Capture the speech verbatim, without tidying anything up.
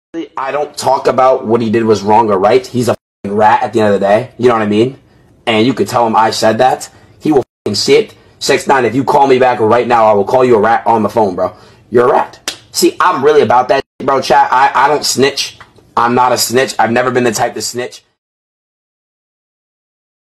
I don't talk about what he did was wrong or right. He's a f***ing rat at the end of the day. You know what I mean? And you could tell him I said that. He will f***ing see it. six nine, if you call me back right now, I will call you a rat on the phone, bro. You're a rat. See, I'm really about that, bro, chat. I, I don't snitch. I'm not a snitch. I've never been the type to snitch.